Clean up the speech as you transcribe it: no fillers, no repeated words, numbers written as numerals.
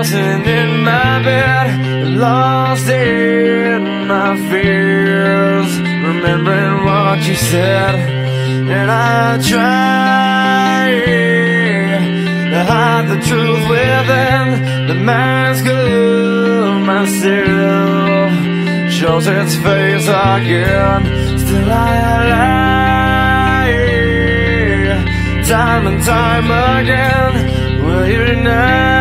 sitting in my bed, lost in my fears, remembering what you said. And I try to hide the truth within. The mask of myself shows its face again. Still I lie, time and time again. Will you deny